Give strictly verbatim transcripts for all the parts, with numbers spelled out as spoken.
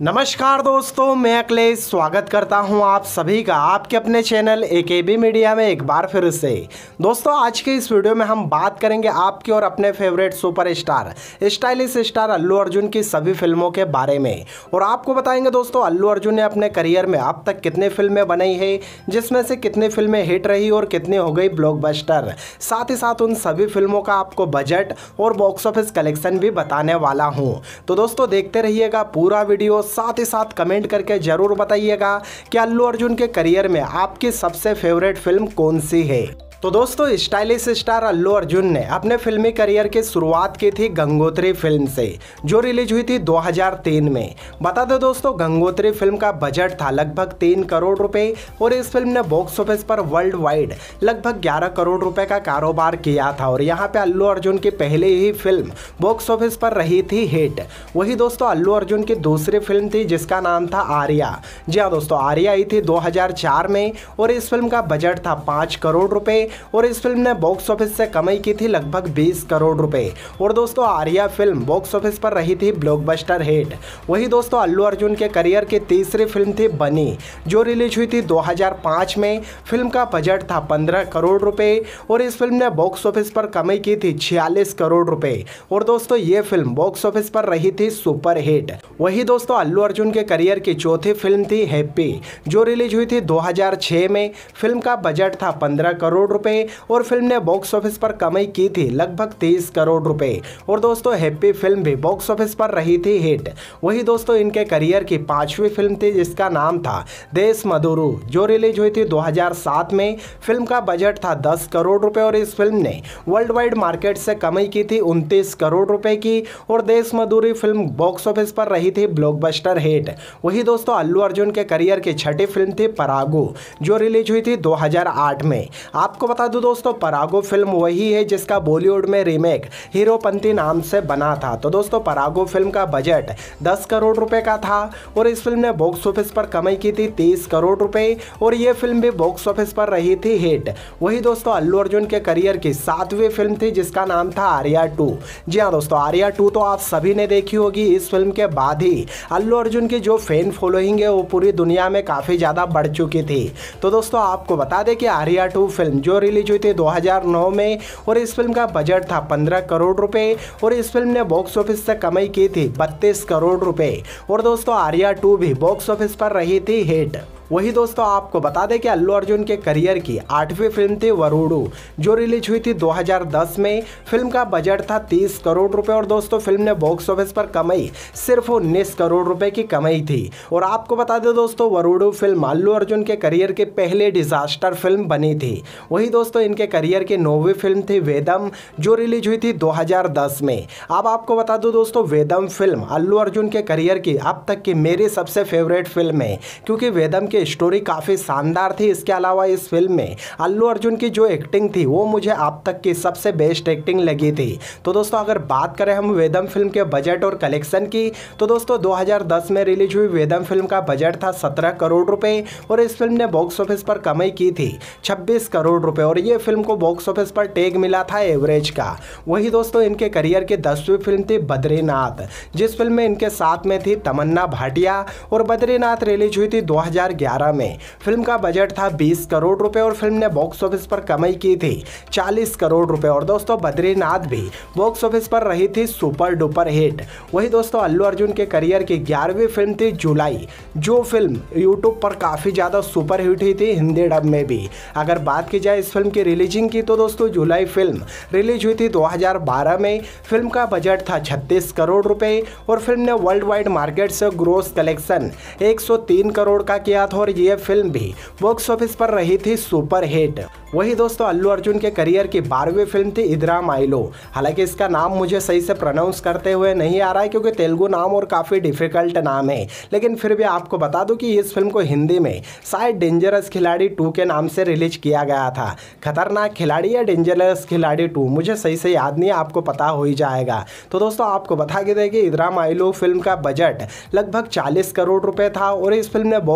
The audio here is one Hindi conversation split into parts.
नमस्कार दोस्तों, मैं अखिलेश स्वागत करता हूं आप सभी का आपके अपने चैनल एकेबी मीडिया में एक बार फिर से। दोस्तों आज के इस वीडियो में हम बात करेंगे आपके और अपने favourite superstar stylish star Allu Arjun की सभी फिल्मों के बारे में, और आपको बताएंगे दोस्तों अल्लू अर्जुन ने अपने करियर में अब तक कितनी फिल्में बनाई है, जिसमें से कितनी फिल्में हिट रही और कितनी हो गई ब्लॉकबस्टर। साथ ही साथ उन सभी फिल्मों का आपको बजट और बॉक्स ऑफिस कलेक्शन भी बताने वाला हूँ। तो दोस्तों देखते रहिएगा पूरा वीडियो, साथ ही साथ कमेंट करके जरूर बताइएगा कि अल्लू अर्जुन के करियर में आपकी सबसे फेवरेट फिल्म कौन सी है। तो दोस्तों स्टाइलिश स्टार अल्लू अर्जुन ने अपने फिल्मी करियर की शुरुआत की थी गंगोत्री फिल्म से, जो रिलीज हुई थी दो हज़ार तीन में। बता दो दोस्तों गंगोत्री फिल्म का बजट था लगभग तीन करोड़ रुपए और इस फिल्म ने बॉक्स ऑफिस पर वर्ल्ड वाइड लगभग ग्यारह करोड़ रुपए का कारोबार किया था, और यहाँ पे अल्लू अर्जुन की पहले ही फिल्म बॉक्स ऑफिस पर रही थी हिट। वही दोस्तों अल्लू अर्जुन की दूसरी फिल्म थी जिसका नाम था आर्या। जी हाँ दोस्तों, आर्या आई थी दो हज़ार चार में और इस फिल्म का बजट था पाँच करोड़ रुपए और इस फिल्म ने बॉक्स ऑफिस से कमाई की थी लगभग बीस करोड़ रुपए। और दोस्तों आर्या फिल्म बॉक्स ऑफिस पर रही थी ब्लॉकबस्टर हिट। वही दोस्तों अल्लू अर्जुन के करियर की तीसरी फिल्म थी बनी, जो रिलीज हुई थी दो हज़ार पाँच में। फिल्म का बजट था पंद्रह करोड़ रुपए और इस फिल्म ने बॉक्स ऑफिस पर कमाई की थी छियालीस करोड़ रुपए। और दोस्तों ये फिल्म बॉक्स ऑफिस पर रही थी सुपर हिट। वही दोस्तों अल्लू अर्जुन के करियर की चौथी फिल्म थी हैप्पी, जो रिलीज हुई थी दो हज़ार छह में। फिल्म का बजट था पंद्रह करोड़ रुपए और फिल्म ने बॉक्स ऑफिस पर कमाई की थी लगभग तीस करोड़ रुपए। और दोस्तों हैप्पी फिल्म भी बॉक्स ऑफिस पर रही थी हिट। वही दोस्तों इनके करियर की पांचवी फिल्म थी जिसका नाम था देशमधुरू, जो रिलीज हुई थी दो हज़ार सात में। फिल्म का बजट था दस करोड़ रुपए और इस फिल्म ने वर्ल्ड वाइड मार्केट से कमाई की थी उनतीस करोड़ रुपए की, और देशमधुरू फिल्म बॉक्स ऑफिस पर रही थी ब्लॉकबस्टर हिट। वही दोस्तों अल्लू अर्जुन के करियर की छठी फिल्म थी परागू, जो रिलीज हुई थी दो हज़ार आठ में। आपको बता दूं दोस्तों परागो फिल्म वही है जिसका बॉलीवुड में रीमेक हीरोपंती नाम से बना था। तो दोस्तों परागो फिल्म का बजट दस करोड़ रुपए का था और इस फिल्म ने बॉक्स ऑफिस पर कमाई की थी तीस करोड़ रुपए और ये फिल्म भी बॉक्स ऑफिस पर रही थी हिट। वही दोस्तों अल्लू अर्जुन के करियर की सातवीं फिल्म थी जिसका नाम था आर्या टू। जी हाँ दोस्तों, आर्या टू तो आप सभी ने देखी होगी। इस फिल्म के बाद ही अल्लू अर्जुन की जो फैन फॉलोइंग है वो पूरी दुनिया में काफी ज्यादा बढ़ चुकी थी। तो दोस्तों आपको बता दें कि आर्या टू फिल्म जो रिलीज हुई थी दो हज़ार नौ में और इस फिल्म का बजट था पंद्रह करोड़ रुपए और इस फिल्म ने बॉक्स ऑफिस से कमाई की थी बत्तीस करोड़ रुपए। और दोस्तों आर्या टू भी बॉक्स ऑफिस पर रही थी हिट। वही दोस्तों आपको बता दें कि अल्लू अर्जुन के करियर की आठवीं फिल्म थी वरुडू, जो रिलीज हुई थी दो हज़ार दस में। फिल्म का बजट था तीस करोड़ रुपए और दोस्तों फिल्म ने बॉक्स ऑफिस पर कमाई सिर्फ उन्नीस करोड़ रुपए की कमाई थी। और आपको बता दें दोस्तों वरुडू फिल्म अल्लू अर्जुन के करियर की पहली डिजास्टर फिल्म बनी थी। वही दोस्तों इनके करियर की नौवीं फिल्म थी वेदम, जो रिलीज हुई थी दो हज़ार दस में। अब आपको बता दूं दोस्तों वेदम फिल्म अल्लू अर्जुन के करियर की अब तक की मेरी सबसे फेवरेट फिल्म है, क्योंकि वेदम की स्टोरी काफी शानदार थी। इसके अलावा इस फिल्म में अल्लू अर्जुन की जो एक्टिंग थी वो मुझे अब तक की सबसे बेस्ट एक्टिंग लगी थी। तो दोस्तों अगर बात करें हम वेदम फिल्म के बजट और कलेक्शन की, तो दोस्तों दो हज़ार दस में रिलीज हुई वेदम फिल्म का बजट था सत्रह करोड़ रुपए और इस फिल्म ने बॉक्स ऑफिस पर कमाई की थी छब्बीस करोड़ रुपए और ये फिल्म को बॉक्स ऑफिस पर टैग मिला था एवरेज का। वही दोस्तों इनके करियर की दसवीं फिल्म थी बद्रीनाथ, जिस फिल्म में इनके साथ में थी तमन्ना भाटिया, और बद्रीनाथ रिलीज हुई थी दो हज़ार ग्यारह में। फिल्म का बजट था बीस करोड़ रुपए और फिल्म ने बॉक्स ऑफिस पर कमाई की थी चालीस करोड़ रुपए और दोस्तों बद्रीनाथ भी बॉक्स ऑफिस पर रही थी सुपर डुपर हिट। वही दोस्तों अल्लू अर्जुन के करियर की ग्यारहवीं फिल्म थी जुलाई, जो फिल्म यूट्यूब पर काफी ज्यादा सुपर हिट हुई थी हिंदी डब में भी। अगर बात की जाए इस फिल्म की रिलीजिंग की, तो दोस्तों जुलाई फिल्म रिलीज हुई थी दो हज़ार बारह में। फिल्म का बजट था छत्तीस करोड़ रुपए और फिल्म ने वर्ल्ड वाइड मार्केट से ग्रोस कलेक्शन एक सौ तीन करोड़ का किया था और ये फिल्म भी बॉक्स ऑफिस पर रही थी सुपर हिट। वही दोस्तों अल्लू अर्जुन के करियर की बारहवीं फिल्म थी इद्रा माइलो। हालांकि इसका नाम मुझे सही से प्रोनाउंस करते हुए नहीं आ रहा है क्योंकि तेलुगु नाम और काफ़ी डिफिकल्ट नाम है, लेकिन फिर भी आपको बता दूं कि इस फिल्म को हिंदी में शायद डेंजरस खिलाड़ी टू के नाम से रिलीज किया गया था। खतरनाक खिलाड़ी या डेंजरस खिलाड़ी टू, मुझे सही से याद नहीं है, आपको पता हो ही जाएगा। तो दोस्तों आपको बता के दें कि इद्रा माइलो फिल्म का बजट लगभग चालीस करोड़ रुपए था और इस फिल्म ने बॉक्स ऑफिस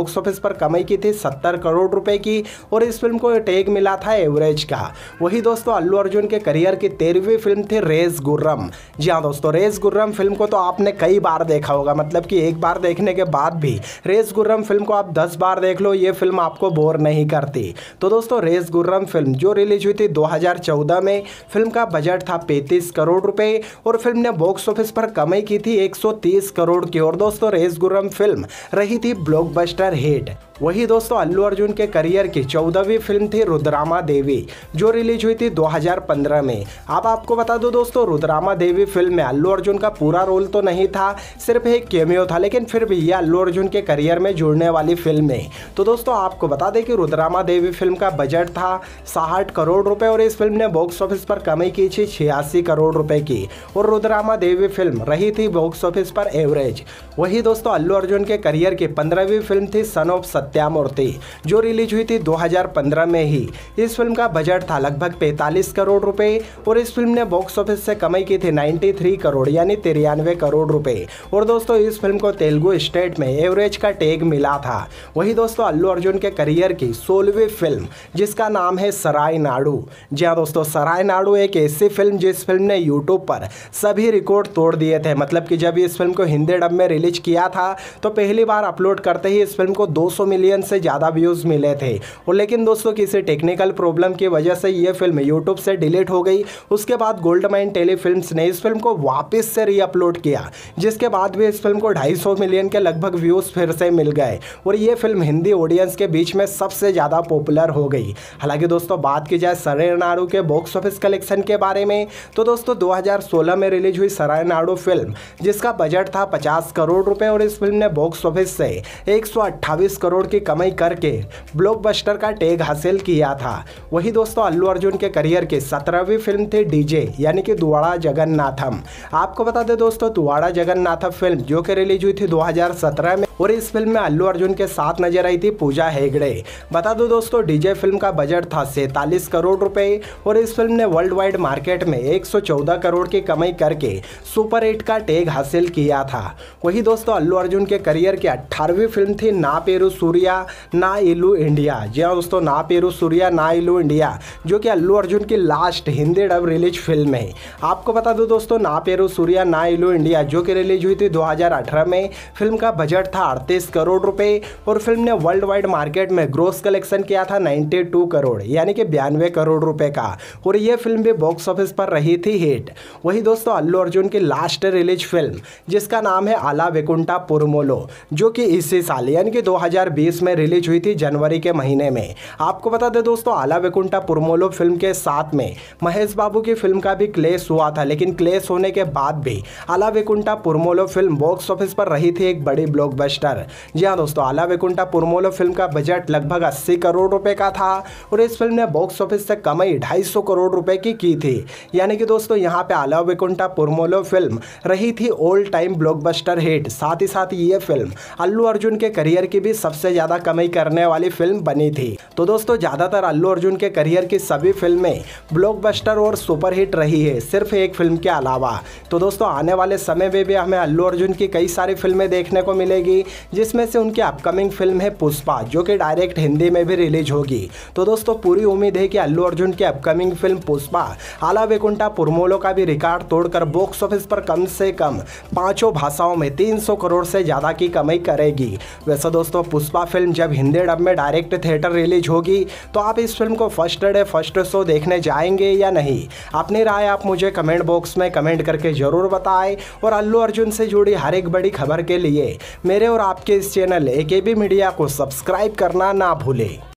पर कमाई की थी सत्तर करोड़ रुपए की और इस फिल्म को टैग मिला था एवरेज का। वही दोस्तों अल्लू अर्जुन के करियर की तेरहवीं फिल्म थी रेस गुर्रम। जी हाँ दोस्तों, रेस गुर्रम फिल्म को तो आपने कई बार देखा होगा, मतलब कि एक बार देखने के बाद भी रेस गुर्रम फिल्म को आप दस बार देख लो, ये फिल्म आपको बोर नहीं करती। तो दोस्तों रेस गुर्रम फिल्म जो रिलीज हुई थी दो हज़ार चौदह में, फिल्म का बजट था पैंतीस करोड़ रुपए और फिल्म ने बॉक्स ऑफिस पर कमाई की थी एक सौ तीस करोड़ की। और दोस्तों रेस गुर्रम फिल्म रही थी ब्लॉकबस्टर हिट। वही दोस्तों अल्लू अर्जुन के करियर की चौदहवीं फिल्म थी रुद्रामा देवी जो रिलीज हुई थी दो हज़ार पंद्रह में। अब आपको बता दो दोस्तों, रुद्रामा देवी फिल्म में अल्लू अर्जुन का पूरा रोल तो नहीं था, सिर्फ एक कैमियो था, लेकिन फिर भी ये अल्लू अर्जुन के करियर में जुड़ने वाली फिल्म है। तो दोस्तों आपको बता दें कि रुद्रामा देवी फिल्म का बजट था साठ करोड़ रुपए और इस फिल्म ने बॉक्स ऑफिस पर कमाई की थी छियासी करोड़ रुपए की और रुद्रामा देवी फिल्म रही थी बॉक्स ऑफिस पर एवरेज। वही दोस्तों अल्लू अर्जुन के करियर की पंद्रहवीं फिल्म थी सन ऑफ सत्यामूर्ति जो रिलीज हुई थी दो हज़ार पंद्रह में ही। इस फिल्म का बजट था लगभग पैंतालीस करोड़ रुपए और इस फिल्म ने बॉक्स ऑफिस से कमाई की थी तिरानवे करोड़ यानी तिरानवे करोड़ रुपए और दोस्तों इस फिल्म को तेलुगु स्टेट में एवरेज का टैग मिला था। वही दोस्तों अल्लू अर्जुन के करियर की सोलहवीं फिल्म जिसका नाम है सराय नाडू। जी हाँ दोस्तों, सराय नाडू एक ऐसी फिल्म जिस फिल्म ने यूट्यूब पर सभी रिकॉर्ड तोड़ दिए थे। मतलब कि जब इस फिल्म को हिंदी डब में रिलीज किया था तो पहली बार अपलोड करते ही इस फिल्म को दो सौ मिलियन से ज़्यादा व्यूज़ मिले थे और लेकिन दोस्तों किसी टेक्निकल प्रॉब्लम की वजह से ये फिल्म यूट्यूब से डिलीट हो गई। उसके बाद गोल्ड माइन टेलीफिल्म्स ने इस फिल्म को वापस से री अपलोड किया, जिसके बाद भी इस फिल्म को ढाई सौ मिलियन के लगभग व्यूज़ फिर से मिल गए और ये फिल्म हिंदी ऑडियंस के बीच में सबसे ज़्यादा पॉपुलर हो गई। हालांकि दोस्तों बात की जाए सराय नाडू के बॉक्स ऑफिस कलेक्शन के बारे में तो दोस्तों दो हज़ार सोलह में रिलीज हुई सराय नाडू फिल्म जिसका बजट था पचास करोड़ रुपए और इस फिल्म ने बॉक्स ऑफिस से एक सौ अट्ठाईस करोड़ की कमाई करके ब्लॉकबस्टर का टैग हासिल किया था। वही दोस्तों अल्लू अर्जुन के करियर की सत्रहवीं फिल्म थी डीजे यानी कि दुवाड़ा जगन्नाथम। आपको बता दें दोस्तों दुवाड़ा जगन्नाथम फिल्म जो कि रिलीज हुई थी दो हज़ार सत्रह में और इस फिल्म में अल्लू अर्जुन के साथ नजर आई थी पूजा हेगड़े। बता दो दोस्तों डीजे फिल्म का बजट था सैंतालीस करोड़ रुपए और इस फिल्म ने वर्ल्ड वाइड मार्केट में एक सौ चौदह करोड़ की कमाई करके सुपर हिट का टैग हासिल किया था। वही दोस्तों अल्लू अर्जुन के करियर की अठारहवीं फिल्म थी ना पेरू सूर्या ना इलू इंडिया। जी हाँ दोस्तों, ना पेरू सूर्या ना इलू इंडिया जो कि अल्लू अर्जुन की last Hindi dub release film है। आपको बता दो दोस्तों ना पेरू सूर्या ना इलू इंडिया जो कि रिलीज हुई थी दो हज़ार अठारह में, फिल्म का बजट था अड़तीस करोड़ रुपए और फिल्म ने वर्ल्ड वाइड मार्केट में ग्रोस कलेक्शन किया था बानवे करोड़ यानी कि बयानवे करोड़ रुपए का और ये फिल्म भी बॉक्स ऑफिस पर रही थी हिट। वही दोस्तों अल्लू अर्जुन की लास्ट रिलीज फिल्म जिसका नाम है आला वेकुंठा पुरमोलो जो कि इसी साल यानी कि दो हज़ार बीस में रिलीज हुई थी जनवरी के महीने में। आपको बता दें दोस्तों आला वेकुंठा पुरमोलो फिल्म के साथ में महेश बाबू की फिल्म का भी क्लेश हुआ था, लेकिन क्लेश होने के बाद भी Ala Vaikunthapurramuloo film box office पर रही थी एक बड़ी ब्लॉकबस्टर। जी हाँ दोस्तों, आला वेकुंठा पुरमोलो फिल्म का बजट लगभग अस्सी करोड़ रुपए का था और इस फिल्म ने बॉक्स ऑफिस से कमाई ढाई सौ करोड़ रुपए की की थी। यानी कि दोस्तों यहाँ पे आला वेकुंठा पुरमोलो फिल्म रही थी ऑल टाइम ब्लॉकबस्टर हिट। साथ ही साथ ये फिल्म अल्लू अर्जुन के करियर की भी सबसे ज़्यादा कमाई करने वाली फिल्म बनी थी। तो दोस्तों ज़्यादातर अल्लू अर्जुन के करियर की सभी फिल्में ब्लॉकबस्टर और सुपर हिट रही है, सिर्फ एक फिल्म के अलावा। तो दोस्तों आने वाले समय में भी हमें अल्लू अर्जुन की कई सारी फिल्में देखने को मिलेगी, जिसमें से उनकी अपकमिंग फिल्म है पुष्पा जो कि डायरेक्ट हिंदी में भी रिलीज होगी। तो दोस्तों पूरी उम्मीद है कि अल्लू अर्जुन की अपकमिंग फिल्म पुष्पा आला वेकुंठा पुरमोलो का भी रिकॉर्ड तोड़कर बॉक्स ऑफिस पर कम से कम पांचों भाषाओं में तीन सौ करोड़ से ज़्यादा की कमाई करेगी। वैसे दोस्तों पुष्पा फिल्म जब हिंदी डब में डायरेक्ट थिएटर रिलीज होगी तो आप इस फिल्म को फर्स्ट डे फर्स्ट शो देखने जाएंगे या नहीं? अपनी राय आप मुझे कमेंट बॉक्स में कमेंट करके ज़रूर बताएं और अल्लू अर्जुन से जुड़ी हर एक बड़ी खबर के लिए मेरे और आपके इस चैनल ए के बी मीडिया को सब्सक्राइब करना ना भूलें।